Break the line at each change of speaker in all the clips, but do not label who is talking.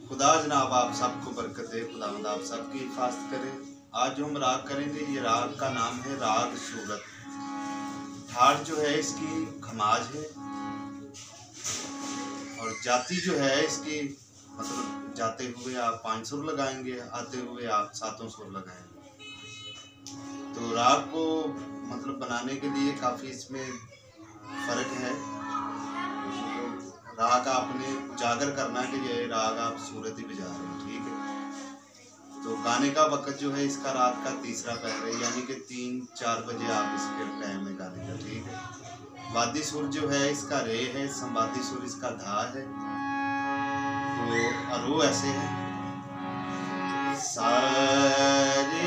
खुदा जनाब आप सबको बरकत दे, खुदावंद आप सबकी हिफाजत करे। आज जो हम राग करेंगे ये राग का नाम है राग सूरत। ठाट जो है इसकी खमाज है और जाति जो है इसकी मतलब जाते हुए आप 5 सुर लगाएंगे, आते हुए आप 7 सुर लगाएंगे। तो राग को मतलब बनाने के लिए काफ़ी इसमें फ़र्क है। राग आपने उजागर करना कि ये राग आप सूरत ही बजा रहे हैं, ठीक है। तो गाने का वक्त जो है इसका रात का तीसरा पहर है, यानी कि 3-4 बजे आप इसके टाइम में गाने का, ठीक है। वादी सुर जो है इसका रे है, संवादी सुर इसका धा है। तो अरो ऐसे है सारे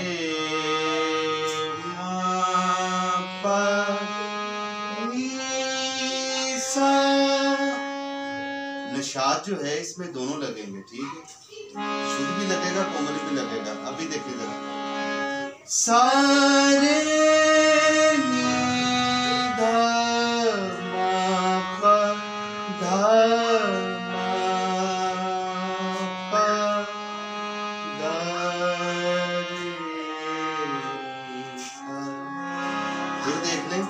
निशाद जो है इसमें दोनों लगेंगे, ठीक है। शुद्ध भी लगेगा, कोमल भी लगेगा। अभी देखिए जरा सारे फिर देख लें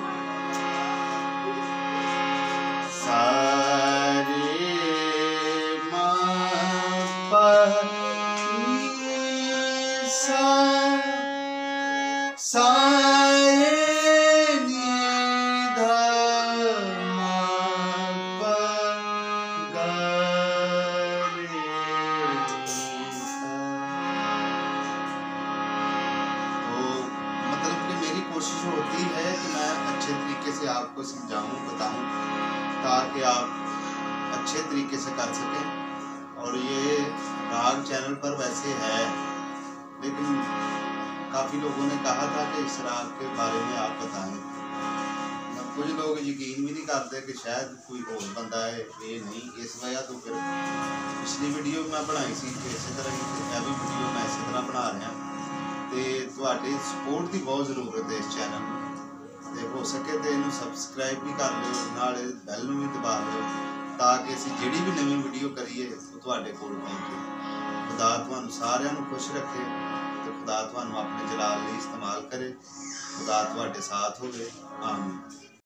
कोशिश होती है कि मैं अच्छे तरीके से आपको समझाऊं, बताऊं, ताकि आप अच्छे तरीके से कर सकें। और ये राग चैनल पर वैसे है, लेकिन काफ़ी लोगों ने कहा था कि इस राग के बारे में आप बताएं। कुछ लोग यकीन भी नहीं करते कि शायद कोई और बंदा है, ये नहीं। इस वजह तो फिर पिछली वीडियो मैं बनाई सी इस तरह की, भी वीडियो मैं इस तरह बना रहा। ਤੇ ਤੁਹਾਡੀ ਸਪੋਰਟ ਦੀ ਬਹੁਤ ਜ਼ਰੂਰਤ ਹੈ ਇਸ ਚੈਨਲ ਨੂੰ, ਤੇ ਹੋ ਸਕੇ ਤੇ ਇਹਨੂੰ ਸਬਸਕ੍ਰਾਈਬ ਵੀ ਕਰ ਲਿਓ, ਨਾਲ ਬੈਲ ਨੂੰ ਵੀ ਦਬਾ ਲਿਓ, ਤਾਂ ਕਿ ਅਸੀਂ ਜਿਹੜੀ ਵੀ ਨਵੀਂ ਵੀਡੀਓ ਕਰੀਏ ਉਹ ਤੁਹਾਡੇ ਕੋਲ ਪਹੁੰਚੇ। ਖੁਦਾ ਤੁਹਾਨੂੰ ਸਾਰਿਆਂ ਨੂੰ ਖੁਸ਼ ਰੱਖੇ ਤੇ ਖੁਦਾ ਤੁਹਾਨੂੰ ਆਪਣੇ ਜਲਾਲ ਲਈ ਇਸਤੇਮਾਲ ਕਰੇ। ਖੁਦਾ ਤੁਹਾਡੇ ਸਾਥ ਹੋਵੇ। ਆਮੀਨ।